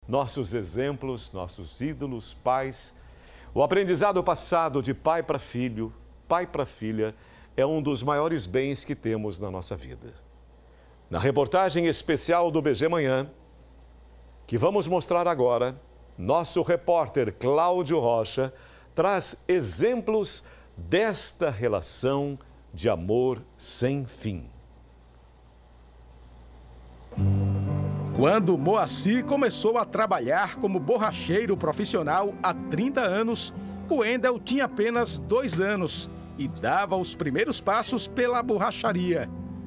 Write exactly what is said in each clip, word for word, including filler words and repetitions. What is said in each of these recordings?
nossos exemplos, nossos ídolos, pais. O aprendizado passado de pai para filho, pai para filha, é um dos maiores bens que temos na nossa vida. Na reportagem especial do B G Manhã, que vamos mostrar agora, nosso repórter Cláudio Rocha traz exemplos desta relação de amor sem fim. Quando Moacir começou a trabalhar como borracheiro profissional há trinta anos, o Wendel tinha apenas dois anos e dava os primeiros passos pela borracharia.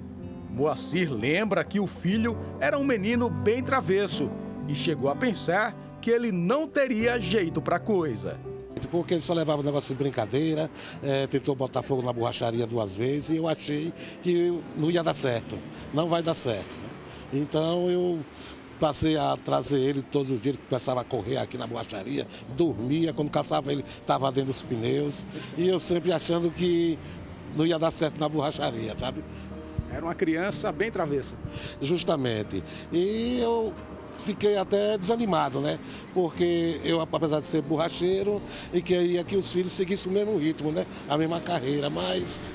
Moacir lembra que o filho era um menino bem travesso e chegou a pensar que ele não teria jeito para coisa. Porque ele só levava o negócio de brincadeira, é, tentou botar fogo na borracharia duas vezes e eu achei que não ia dar certo, não vai dar certo. Né? Então eu passei a trazer ele todos os dias, ele começava a correr aqui na borracharia, dormia, quando caçava ele estava dentro dos pneus e eu sempre achando que não ia dar certo na borracharia, sabe? Era uma criança bem travessa. Justamente. E eu fiquei até desanimado, né? Porque eu, apesar de ser borracheiro, e queria que os filhos seguissem o mesmo ritmo, né? A mesma carreira, mas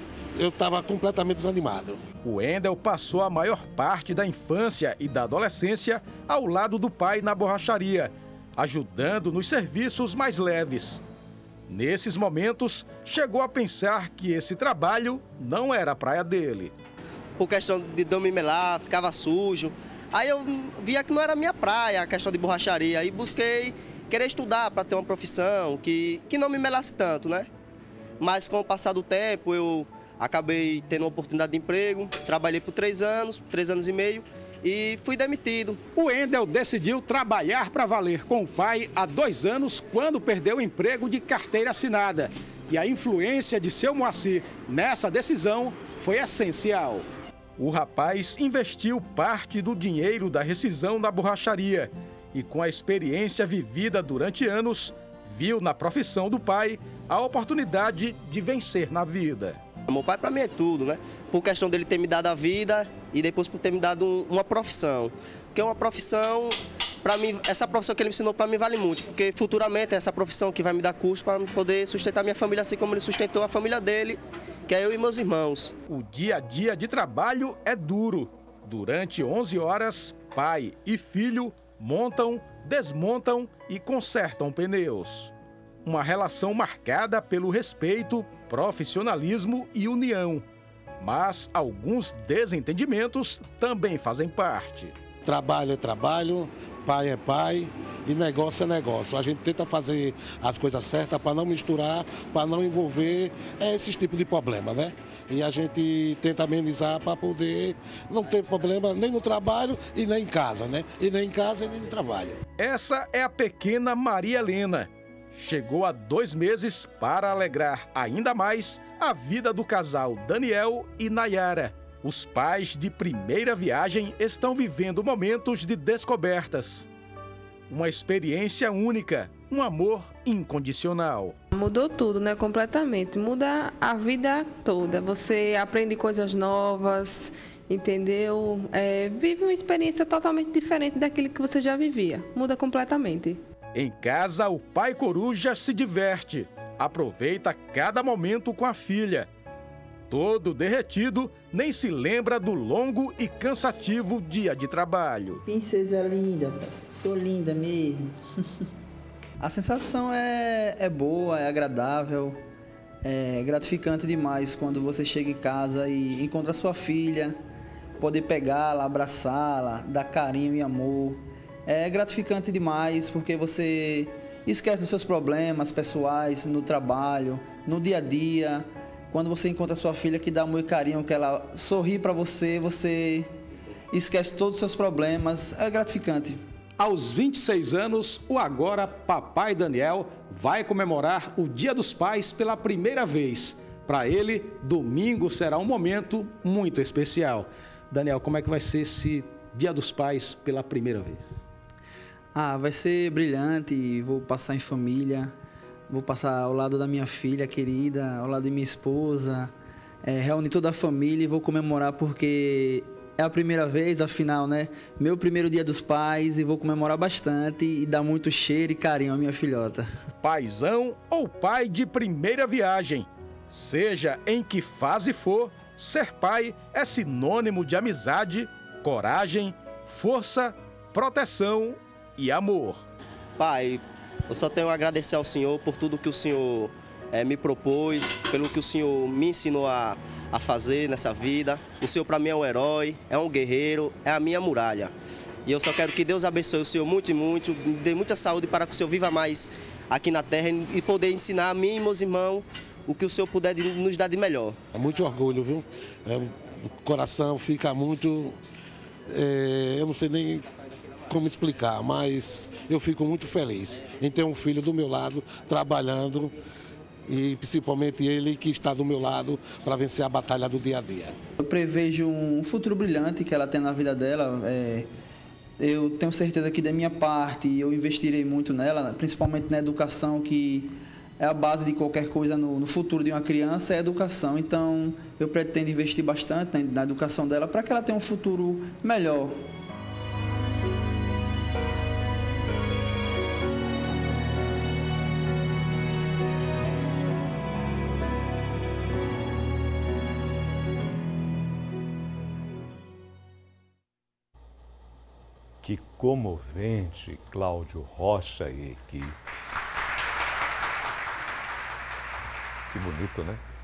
eu estava completamente desanimado. O Wendel passou a maior parte da infância e da adolescência ao lado do pai na borracharia, ajudando nos serviços mais leves. Nesses momentos, chegou a pensar que esse trabalho não era a praia dele. Por questão de não me melar, ficava sujo. Aí eu via que não era a minha praia, a questão de borracharia. Aí busquei querer estudar para ter uma profissão que, que não me melasse tanto, né? Mas com o passar do tempo, eu acabei tendo uma oportunidade de emprego. Trabalhei por três anos, três anos e meio e fui demitido. O Wendel decidiu trabalhar para valer com o pai há dois anos, quando perdeu o emprego de carteira assinada. E a influência de seu Moacir nessa decisão foi essencial. O rapaz investiu parte do dinheiro da rescisão na borracharia e, com a experiência vivida durante anos, viu na profissão do pai a oportunidade de vencer na vida. Meu pai para mim é tudo, né? Por questão dele ter me dado a vida e depois por ter me dado um, uma profissão. Porque uma profissão, para mim, essa profissão que ele me ensinou para mim vale muito, porque futuramente é essa profissão que vai me dar custo para poder sustentar minha família, assim como ele sustentou a família dele, que é eu e meus irmãos. O dia a dia de trabalho é duro. Durante onze horas, pai e filho montam, desmontam e consertam pneus. Uma relação marcada pelo respeito, profissionalismo e união. Mas alguns desentendimentos também fazem parte. Trabalho é trabalho, pai é pai e negócio é negócio. A gente tenta fazer as coisas certas para não misturar, para não envolver esses tipos de problema, né? E a gente tenta amenizar para poder não ter problema nem no trabalho e nem em casa, né? E nem em casa e nem no trabalho. Essa é a pequena Maria Helena. Chegou há dois meses para alegrar ainda mais a vida do casal Daniel e Nayara. Os pais de primeira viagem estão vivendo momentos de descobertas. Uma experiência única, um amor incondicional. Mudou tudo, né? Completamente. Muda a vida toda. Você aprende coisas novas, entendeu? É, vive uma experiência totalmente diferente daquilo que você já vivia. Muda completamente. Em casa, o pai coruja se diverte, aproveita cada momento com a filha. Todo derretido, nem se lembra do longo e cansativo dia de trabalho. Princesa linda, sou linda mesmo. A sensação é, é boa, é agradável, é gratificante demais quando você chega em casa e encontra sua filha, poder pegá-la, abraçá-la, dar carinho e amor. É gratificante demais porque você esquece dos seus problemas pessoais no trabalho, no dia a dia. Quando você encontra sua filha que dá amor e carinho, que ela sorri para você, você esquece todos os seus problemas. É gratificante. Aos vinte e seis anos, o agora papai Daniel vai comemorar o Dia dos Pais pela primeira vez. Para ele, domingo será um momento muito especial. Daniel, como é que vai ser esse Dia dos Pais pela primeira vez? Ah, vai ser brilhante, vou passar em família, vou passar ao lado da minha filha querida, ao lado de minha esposa, é, reunir toda a família e vou comemorar porque É a primeira vez, afinal, né? Meu primeiro dia dos pais e vou comemorar bastante e dar muito cheiro e carinho à minha filhota. Paizão ou pai de primeira viagem, seja em que fase for, ser pai é sinônimo de amizade, coragem, força, proteção e amor. Pai, eu só tenho a agradecer ao Senhor por tudo que o Senhor é, me propôs, pelo que o Senhor me ensinou a, a fazer nessa vida. O Senhor para mim é um herói, é um guerreiro, é a minha muralha. E eu só quero que Deus abençoe o Senhor muito e muito, dê muita saúde para que o Senhor viva mais aqui na terra e poder ensinar a mim e meus irmãos o que o Senhor puder nos dar de melhor. É muito orgulho, viu? É, o coração fica muito... É, eu não sei nem como explicar, mas eu fico muito feliz em ter um filho do meu lado, trabalhando, e principalmente ele que está do meu lado para vencer a batalha do dia a dia. Eu prevejo um futuro brilhante que ela tem na vida dela. É, eu tenho certeza que da minha parte eu investirei muito nela, principalmente na educação, que é a base de qualquer coisa no, no futuro de uma criança, é a educação. Então eu pretendo investir bastante na, na educação dela para que ela tenha um futuro melhor. Que comovente, Cláudio Rocha e equipe. Que bonito, né?